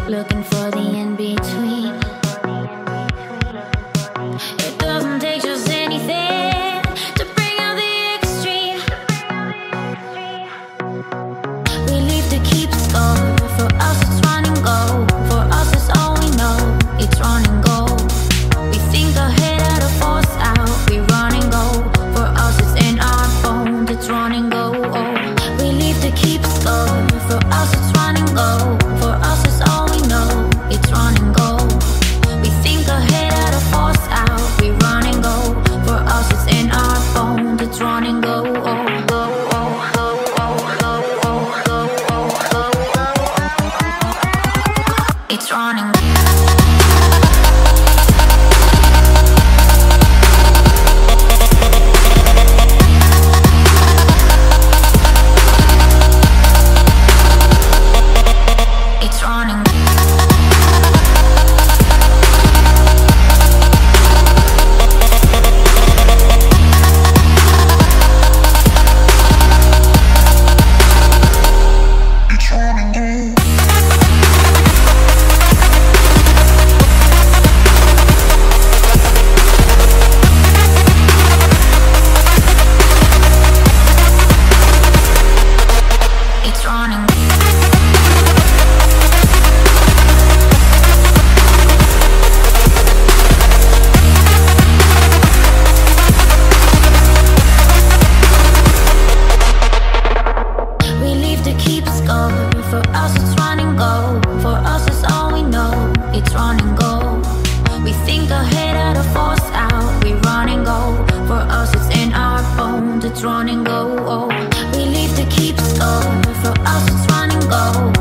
looking for the in-between. It doesn't take just anything to bring out the extreme. We leave to keep score. For us it's run and go. For us it's all we know. It's run and go. We think ahead at a force out. We run and go. For us it's in our bones. It's run and go. Oh. We leave to keep score. For us it's run and go. For us it's all we know. It's run and go. We think ahead at a force out. We run and go. For us it's in our bones. It's run and go. Oh. It's running. It's running. It's running. We leave to keep score. For us it's run and go. For us it's all we know. It's run and go. We think ahead at a force out. We run and go. For us it's in our bones. It's run and go. Oh. We leave to keep score. For us it's run and go.